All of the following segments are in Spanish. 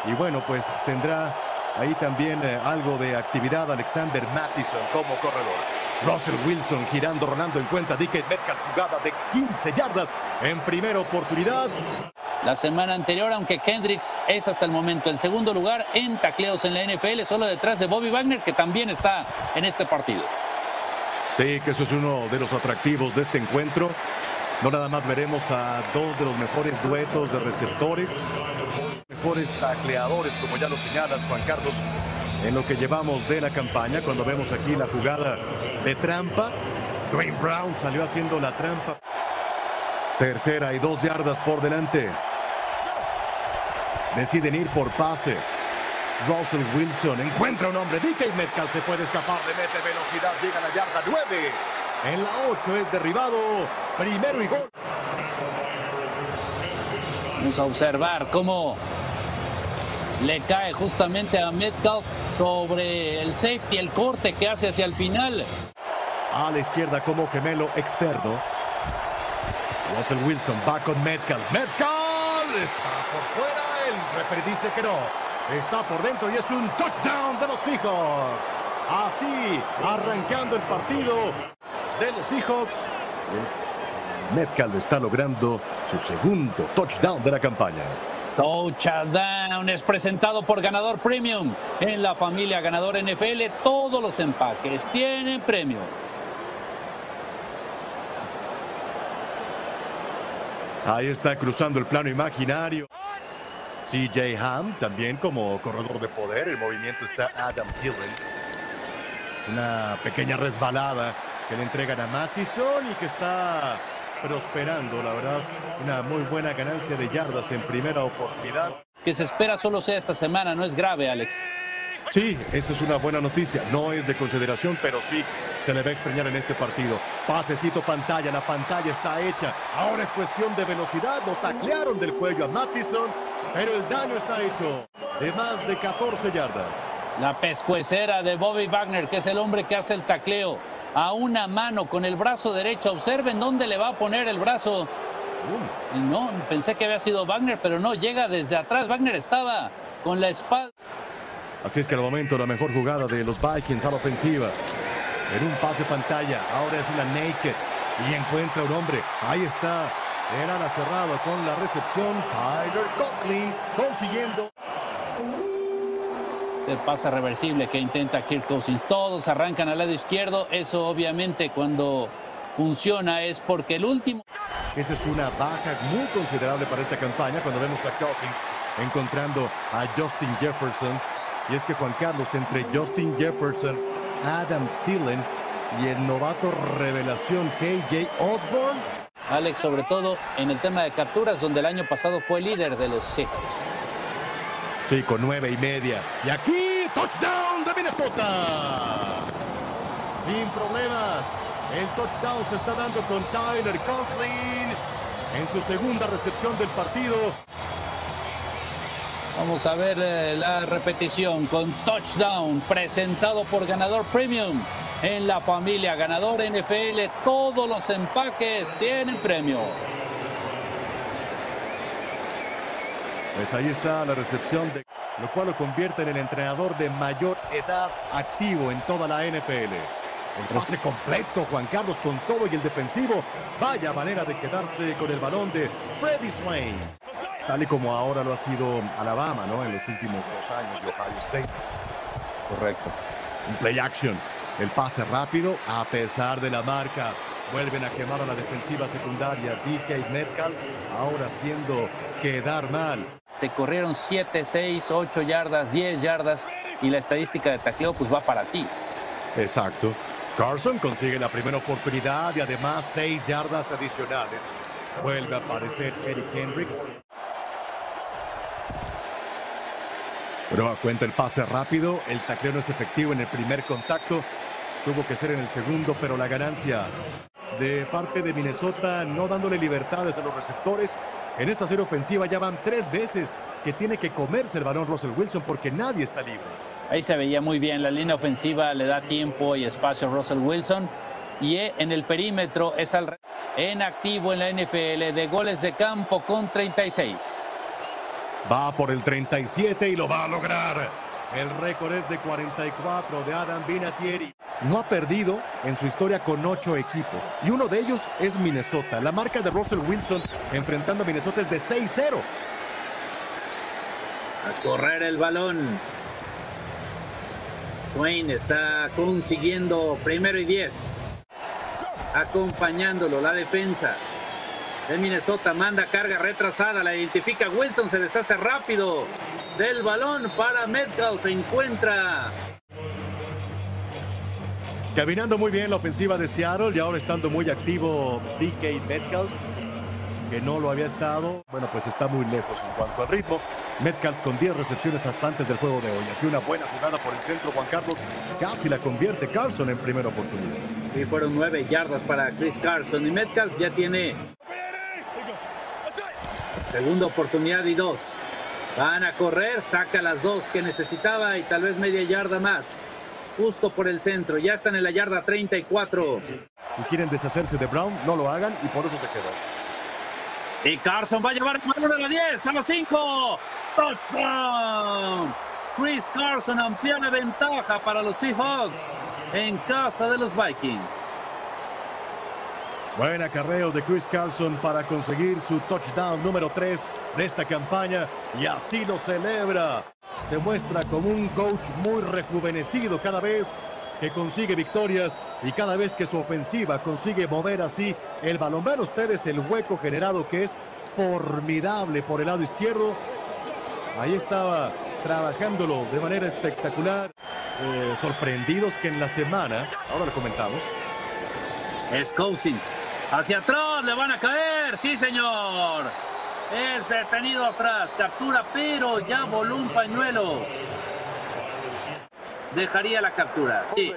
Y bueno, pues tendrá ahí también algo de actividad Alexander Mattison como corredor. Russell Wilson girando, rolando en cuenta. DK Metcalf, jugada de 15 yardas en primera oportunidad. La semana anterior, aunque Kendricks es hasta el momento el segundo lugar en tacleos en la NFL, solo detrás de Bobby Wagner, que también está en este partido. Sí, que eso es uno de los atractivos de este encuentro. No nada más veremos a dos de los mejores duetos de receptores, mejores tacleadores, como ya lo señalas, Juan Carlos, en lo que llevamos de la campaña. Cuando vemos aquí la jugada de trampa, Dwayne Brown salió haciendo la trampa. Tercera y 2 yardas por delante. Deciden ir por pase. Russell Wilson encuentra un hombre. DK Metcalf se puede escapar, le mete velocidad, llega a la yarda 9. En la 8 es derribado. Primero y gol. Vamos a observar cómo le cae justamente a Metcalf sobre el safety, el corte que hace hacia el final. A la izquierda como gemelo externo. Russell Wilson va con Metcalf. Metcalf está por fuera. El referee dice que no. Está por dentro y es un touchdown de los Seahawks. Así, arrancando el partido de los Seahawks. Metcalf está logrando su segundo touchdown de la campaña. Touchdown es presentado por Ganador Premium. En la familia Ganador NFL, todos los empaques tienen premio. Ahí está cruzando el plano imaginario. CJ Ham también como corredor de poder. El movimiento está Adam Thielen. Una pequeña resbalada que le entregan a Mattison y que está prosperando, la verdad. Una muy buena ganancia de yardas en primera oportunidad. Que se espera solo sea esta semana, no es grave, Alex. Sí, esa es una buena noticia. No es de consideración, pero sí se le va a extrañar en este partido. Pasecito pantalla, la pantalla está hecha. Ahora es cuestión de velocidad. Lo taclearon del cuello a Mattison, pero el daño está hecho de más de 14 yardas. La pescuecera de Bobby Wagner, que es el hombre que hace el tacleo a una mano con el brazo derecho. Observen dónde le va a poner el brazo. No, pensé que había sido Wagner, pero no, llega desde atrás. Wagner estaba con la espalda. Así es que al momento la mejor jugada de los Vikings a la ofensiva. En un pase pantalla, ahora es una naked y encuentra un hombre. Ahí está, el ala cerrado con la recepción. Tyler Conklin consiguiendo. El pase reversible que intenta Kirk Cousins. Todos arrancan al lado izquierdo. Eso obviamente cuando funciona es porque el último. Esa es una baja muy considerable para esta campaña cuando vemos a Cousins encontrando a Justin Jefferson. Y es que Juan Carlos, entre Justin Jefferson, Adam Thielen y el novato revelación KJ Osborne. Alex, sobre todo en el tema de capturas, donde el año pasado fue líder de los Seahawks. Sí, con 9.5. Y aquí, touchdown de Minnesota. Sin problemas. El touchdown se está dando con Tyler Conklin en su segunda recepción del partido. Vamos a ver la repetición con touchdown presentado por Ganador Premium. En la familia Ganador NFL, todos los empaques tienen premio. Pues ahí está la recepción, lo cual lo convierte en el entrenador de mayor edad activo en toda la NFL. El pase completo, Juan Carlos, con todo y el defensivo. Vaya manera de quedarse con el balón de Freddie Swain. Tal y como ahora lo ha sido Alabama, ¿no? En los últimos 2 años de Ohio State. Correcto. Un play action. El pase rápido, a pesar de la marca. Vuelven a quemar a la defensiva secundaria. DK Metcalf ahora haciendo quedar mal. Te corrieron 7, 6, 8 yardas, 10 yardas. Y la estadística de tacleo pues va para ti. Exacto. Carson consigue la primera oportunidad y además 6 yardas adicionales. Vuelve a aparecer Eric Kendricks. Pero cuenta el pase rápido. El tacleo no es efectivo en el primer contacto. Tuvo que ser en el segundo, pero la ganancia de parte de Minnesota, no dándole libertades a los receptores. En esta serie ofensiva ya van 3 veces que tiene que comerse el balón Russell Wilson porque nadie está libre. Ahí se veía muy bien, la línea ofensiva le da tiempo y espacio a Russell Wilson. Y en el perímetro es en activo en la NFL de goles de campo con 36. Va por el 37 y lo va a lograr. El récord es de 44 de Adam Vinatieri. No ha perdido en su historia con 8 equipos. Y uno de ellos es Minnesota. La marca de Russell Wilson enfrentando a Minnesota es de 6-0. A correr el balón. Swain está consiguiendo 1st y 10. Acompañándolo la defensa de Minnesota. Manda carga retrasada. La identifica Wilson. Se deshace rápido del balón para Metcalf. Encuentra. Caminando muy bien la ofensiva de Seattle y ahora estando muy activo DK Metcalf, que no lo había estado. Bueno, pues está muy lejos en cuanto al ritmo. Metcalf con 10 recepciones hasta antes del juego de hoy. Aquí una buena jugada por el centro. Juan Carlos casi la convierte Carson en primera oportunidad. Sí, fueron 9 yardas para Chris Carson y Metcalf ya tiene segunda oportunidad y 2. Van a correr, saca las 2 que necesitaba y tal vez media yarda más. Justo por el centro, ya están en la yarda 34. Y quieren deshacerse de Brown, no lo hagan y por eso se quedó. Y Carson va a llevar el balón a la 10, a la 5. ¡Touchdown! Chris Carson amplía la ventaja para los Seahawks en casa de los Vikings. Buen acarreo de Chris Carson para conseguir su touchdown número 3 de esta campaña y así lo celebra. Se muestra como un coach muy rejuvenecido cada vez que consigue victorias y cada vez que su ofensiva consigue mover así el balón. Vean ustedes el hueco generado que es formidable por el lado izquierdo. Ahí estaba trabajándolo de manera espectacular. Sorprendidos que en la semana, ahora lo comentamos. Es Cousins. Hacia atrás, le van a caer. Sí, señor. Es detenido atrás. Captura, pero ya voló un pañuelo. Dejaría la captura, sí.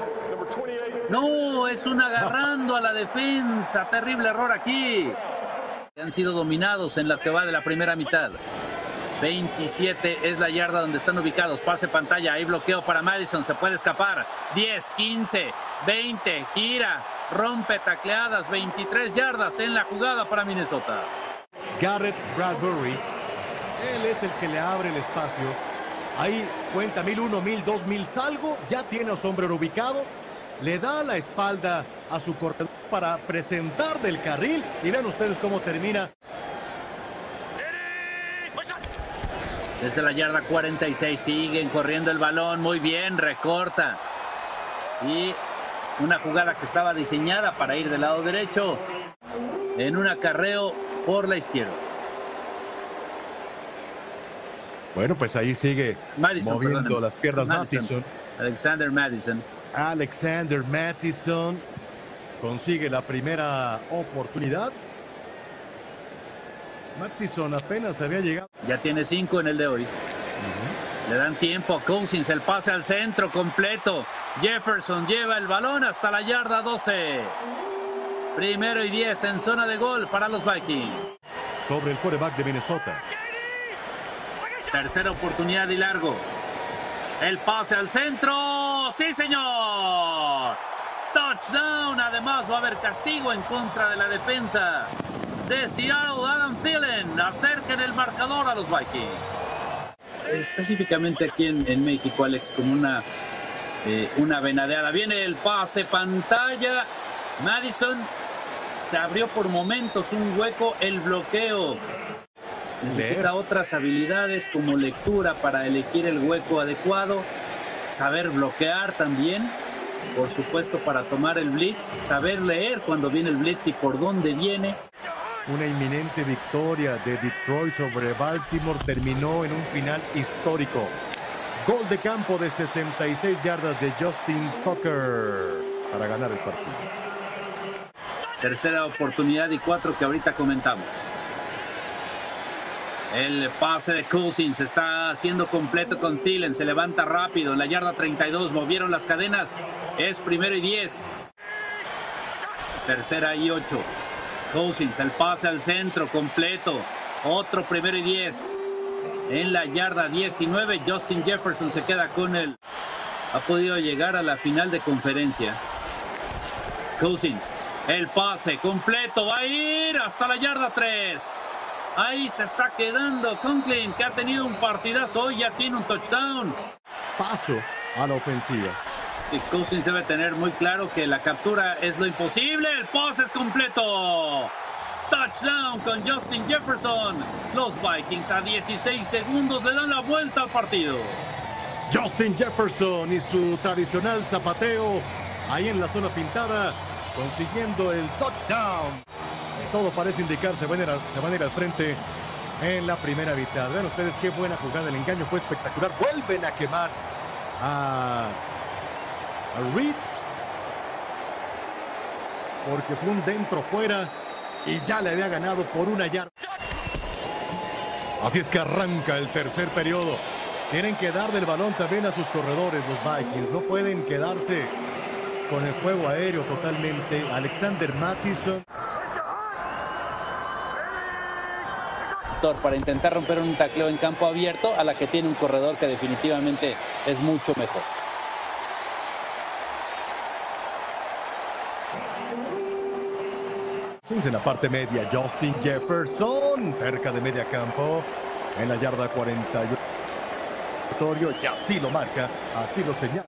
No, es un agarrando a la defensa. Terrible error aquí. Han sido dominados en la que va de la primera mitad. 27 es la yarda donde están ubicados. Pase pantalla, hay bloqueo para Madison. Se puede escapar. 10, 15, 20, gira, rompe tacleadas. 23 yardas en la jugada para Minnesota. Garrett Bradbury, él es el que le abre el espacio. Ahí cuenta 1001, 1002, 1000 salgo. Ya tiene a su hombre ubicado. Le da la espalda a su corredor para presentar del carril. Y vean ustedes cómo termina. Desde la yarda 46 siguen corriendo el balón. Muy bien, recorta. Y una jugada que estaba diseñada para ir del lado derecho. En un acarreo por la izquierda. Bueno, pues ahí sigue Madison, moviendo perdóname. las piernas Madison. Alexander Madison. Alexander Mattison consigue la primera oportunidad. Mattison apenas había llegado. Ya tiene 5 en el de hoy. Le dan tiempo a Cousins, el pase al centro completo. Jefferson lleva el balón hasta la yarda 12. 1st y 10 en zona de gol para los Vikings. Sobre el quarterback de Minnesota. Tercera oportunidad y largo. El pase al centro. ¡Sí, señor! Touchdown. Además va a haber castigo en contra de la defensa de Seattle. Adam Thielen acerca en el marcador a los Vikings. Específicamente aquí en México, Alex, como una venadeada. Viene el pase pantalla. Madison se abrió por momentos un hueco. El bloqueo. Necesita otras habilidades como lectura para elegir el hueco adecuado. Saber bloquear también. Por supuesto, para tomar el blitz. Saber leer cuando viene el blitz y por dónde viene. Una inminente victoria de Detroit sobre Baltimore terminó en un final histórico. Gol de campo de 66 yardas de Justin Tucker para ganar el partido. Tercera oportunidad y 4 que ahorita comentamos. El pase de Cousins está haciendo completo con Thielen. Se levanta rápido en la yarda 32. Movieron las cadenas. Es 1st y 10. Tercera y 8. Cousins, el pase al centro completo. Otro 1st y 10. En la yarda 19, Justin Jefferson se queda con él. Ha podido llegar a la final de conferencia. Cousins, el pase completo. Va a ir hasta la yarda 3. Ahí se está quedando Conklin, que ha tenido un partidazo hoy, ya tiene un touchdown. Paso a la ofensiva. Y Cousins debe tener muy claro que la captura es lo imposible. El pase es completo. Touchdown con Justin Jefferson. Los Vikings a 16 segundos le dan la vuelta al partido. Justin Jefferson y su tradicional zapateo ahí en la zona pintada, consiguiendo el touchdown. Todo parece indicar se van a ir al frente en la primera mitad. Vean ustedes qué buena jugada, el engaño fue espectacular. Vuelven a quemar a Reed, porque fue un dentro-fuera y ya le había ganado por 1 yarda. Así es que arranca el tercer periodo. Tienen que darle el balón también a sus corredores, los Vikings. No pueden quedarse con el juego aéreo totalmente. Alexander Mattison. Para intentar romper un tacleo en campo abierto, a la que tiene un corredor que definitivamente es mucho mejor. En la parte media, Justin Jefferson, cerca de media campo, en la yarda 41. Y así lo marca, así lo señala.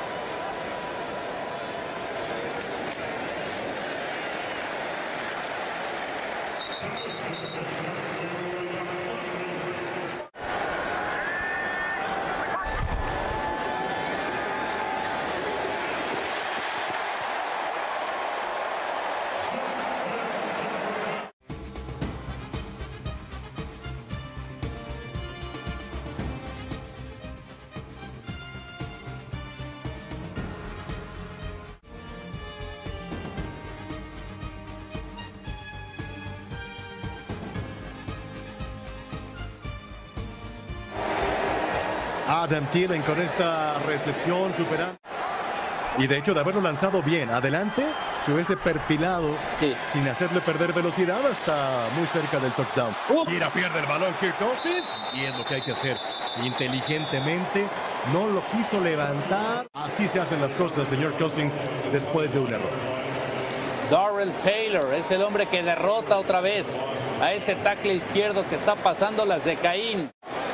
Adam Thielen con esta recepción superando. Y de hecho de haberlo lanzado bien adelante, se hubiese perfilado sin hacerle perder velocidad hasta muy cerca del touchdown. Tira, pierde el balón Kirk Cousins. Y es lo que hay que hacer inteligentemente. No lo quiso levantar. Así se hacen las cosas, señor Cousins, después de un error. Darrell Taylor es el hombre que derrota otra vez a ese tackle izquierdo que está pasando las de Caín.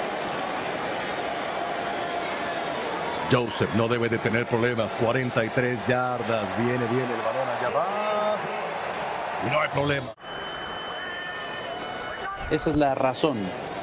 Joseph no debe de tener problemas. 43 yardas. Viene bien el balón allá va. Y no hay problema. Esa es la razón.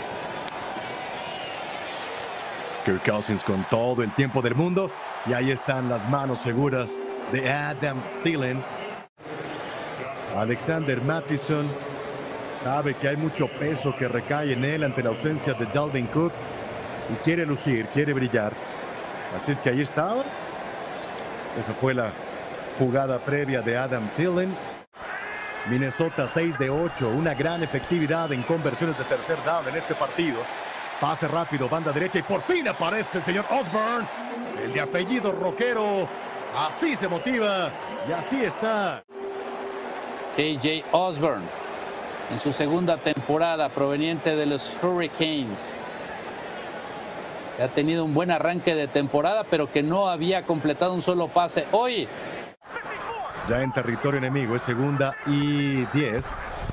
Kirk Cousins con todo el tiempo del mundo. Y ahí están las manos seguras de Adam Thielen. Alexander Mattison sabe que hay mucho peso que recae en él ante la ausencia de Dalvin Cook. Y quiere lucir, quiere brillar. Así es que ahí estaba. Esa fue la jugada previa de Adam Thielen. Minnesota 6 de 8. Una gran efectividad en conversiones de tercer down en este partido. Pase rápido, banda derecha y por fin aparece el señor Osborne. El de apellido rockero. Así se motiva y así está. KJ Osborne en su segunda temporada proveniente de los Hurricanes. Ha tenido un buen arranque de temporada, pero que no había completado un solo pase. Hoy ya en territorio enemigo, es 2ª y 10.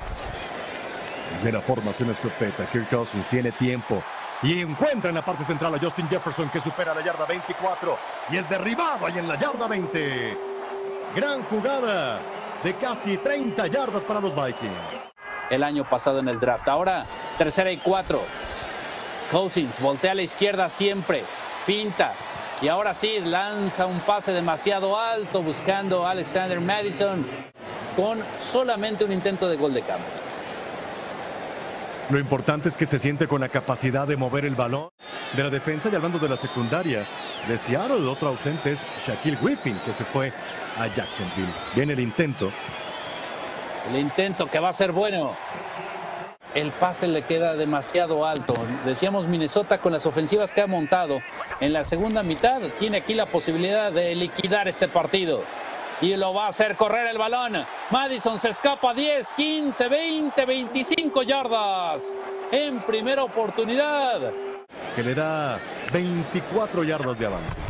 De la formación escopeta, Kirk Cousins tiene tiempo y encuentra en la parte central a Justin Jefferson, que supera la yarda 24 y es derribado ahí en la yarda 20. Gran jugada de casi 30 yardas para los Vikings. El año pasado en el draft. Ahora 3ª y 4. Cousins voltea a la izquierda siempre, pinta y ahora sí lanza un pase demasiado alto buscando a Alexander Mattison con solamente un intento de gol de campo. Lo importante es que se siente con la capacidad de mover el balón de la defensa. Y hablando de la secundaria de Seattle, el otro ausente es Shaquille Griffin, que se fue a Jacksonville. Viene el intento. El intento que va a ser bueno. El pase le queda demasiado alto. Decíamos, Minnesota con las ofensivas que ha montado en la segunda mitad tiene aquí la posibilidad de liquidar este partido. Y lo va a hacer correr el balón. Madison se escapa 10, 15, 20, 25 yardas. En primera oportunidad. Que le da 24 yardas de avance.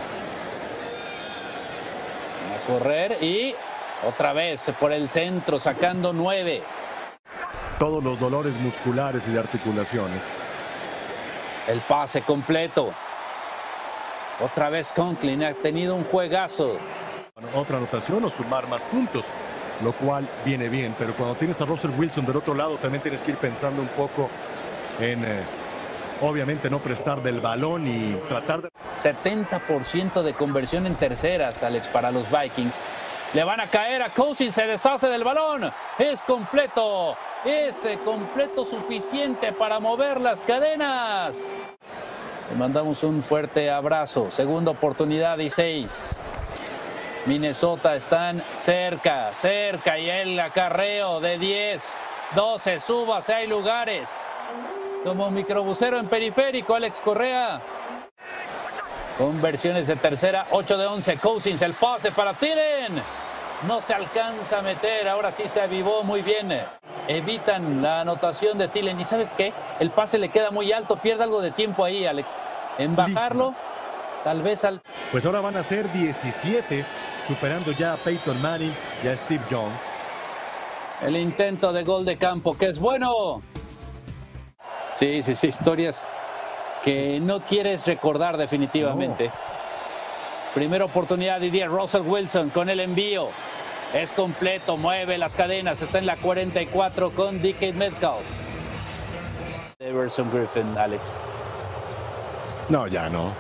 Va a correr y otra vez por el centro sacando 9. todos los dolores musculares y de articulaciones. El pase completo. Otra vez Conklin ha tenido un juegazo. Bueno, otra anotación o sumar más puntos, lo cual viene bien, pero cuando tienes a Russell Wilson del otro lado también tienes que ir pensando un poco en obviamente no prestar del balón y tratar de... 70% de conversión en terceras, Alex, para los Vikings. Le van a caer a Cousins, se deshace del balón. Es completo suficiente para mover las cadenas. Le mandamos un fuerte abrazo. Segunda oportunidad y 6. Minnesota están cerca y el acarreo de 10, 12, súbase, hay lugares. Como microbusero en periférico, Alex Correa. Conversiones de tercera, 8 de 11. Cousins, el pase para Thielen. No se alcanza a meter, ahora sí se avivó muy bien. Evitan la anotación de Thielen. ¿Y sabes qué? El pase le queda muy alto, pierde algo de tiempo ahí, Alex. En bajarlo, tal vez al... Pues ahora van a ser 17, superando ya a Peyton Manning y a Steve Young. El intento de gol de campo, que es bueno. Sí, historias que no quieres recordar definitivamente. No. Primera oportunidad y 10, Russell Wilson con el envío. Es completo, mueve las cadenas, está en la 44 con DK Metcalf. Everson Griffin, Alex. No, ya no.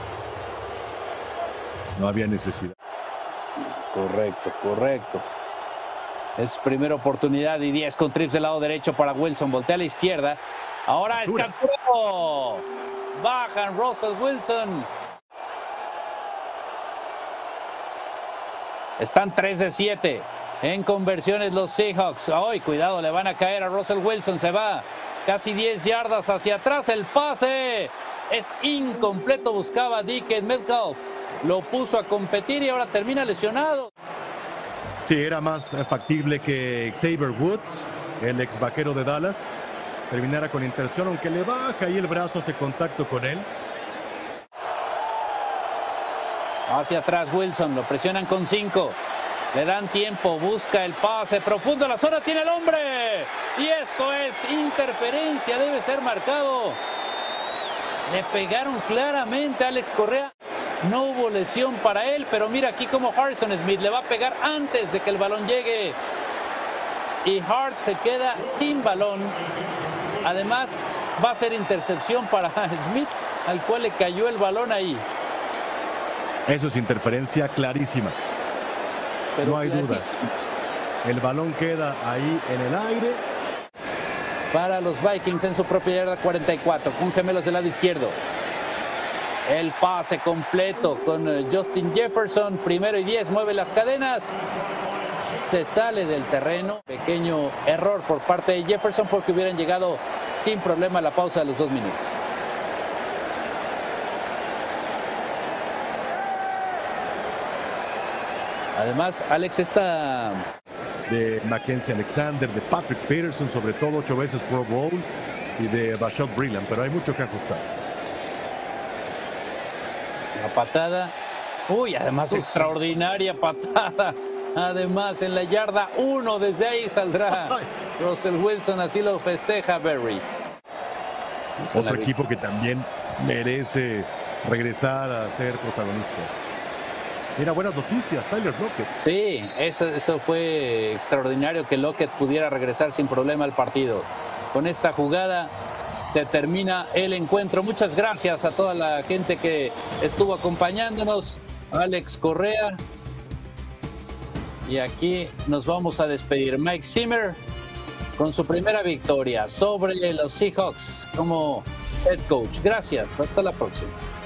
No había necesidad. Correcto. Es primera oportunidad y 10 con trips del lado derecho para Wilson. Voltea a la izquierda. Ahora es capturado. Bajan Russell Wilson. Están 3 de 7 en conversiones los Seahawks. Ay, cuidado, le van a caer a Russell Wilson. Se va casi 10 yardas hacia atrás. El pase es incompleto. Buscaba DK Metcalf. Lo puso a competir y ahora termina lesionado. Sí, era más factible que Xavier Woods, el ex vaquero de Dallas, terminara con intercepción, aunque le baja ahí el brazo, hace contacto con él. Hacia atrás Wilson, lo presionan con 5. Le dan tiempo, busca el pase profundo a la zona, tiene el hombre. Y esto es interferencia, debe ser marcado. Le pegaron claramente a Alex Correa. No hubo lesión para él, pero mira aquí como Harrison Smith le va a pegar antes de que el balón llegue. Y Hart se queda sin balón. Además, va a ser intercepción para Smith, al cual le cayó el balón ahí. Eso es interferencia clarísima. Pero no hay duda. El balón queda ahí en el aire. Para los Vikings en su propia yarda 44, con gemelos del lado izquierdo. El pase completo con Justin Jefferson. Primero y 10, mueve las cadenas. Se sale del terreno. Pequeño error por parte de Jefferson porque hubieran llegado sin problema a la pausa de los 2 minutos. Además, Alex, esta... de Mackenzie Alexander, de Patrick Peterson, sobre todo 8 veces Pro Bowl, y de Bashad Breeland, pero hay mucho que ajustar. La patada, además extraordinaria patada, además en la yarda 1, desde ahí saldrá Russell Wilson, así lo festeja Berry. Otro equipo que también merece regresar a ser protagonista. Mira, buenas noticias, Tyler Lockett. Sí, eso fue extraordinario que Lockett pudiera regresar sin problema al partido. Con esta jugada se termina el encuentro. Muchas gracias a toda la gente que estuvo acompañándonos. Alex Correa. Y aquí nos vamos a despedir. Mike Zimmer con su primera victoria sobre los Seahawks como head coach. Gracias, hasta la próxima.